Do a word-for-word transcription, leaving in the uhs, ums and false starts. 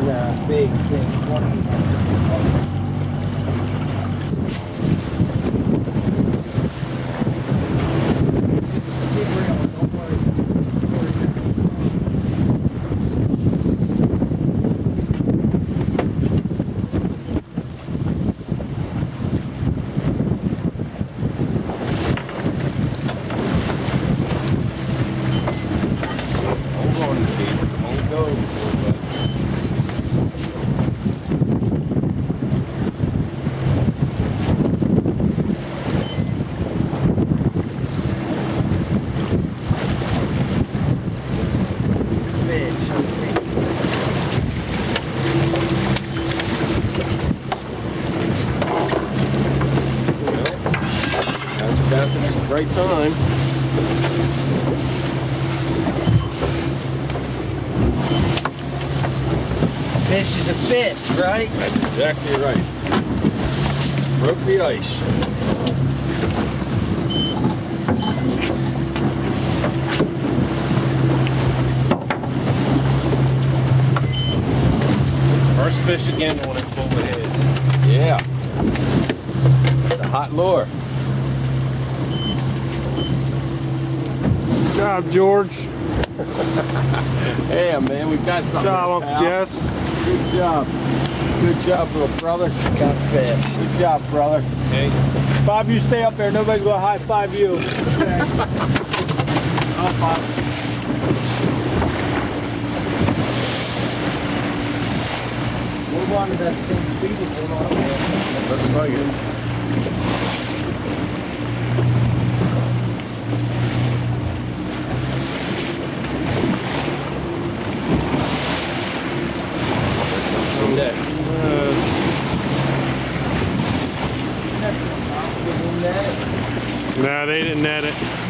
a big thing, twenty. It's a great time. Fish is a fish, right? That's exactly right. Broke the ice. First fish again when it's full of heads. Yeah. It's a hot lure. Good job, George. Yeah, man, we've got something. Good job, Uncle Jess. Good job. Good job, little brother. Got fish. Good job, brother. Hey, Bob, you stay up there. Nobody's gonna high five you. Okay. Oh, Bob. Move on to that same speed as one on there. Looks like it. Net. No, they didn't net it.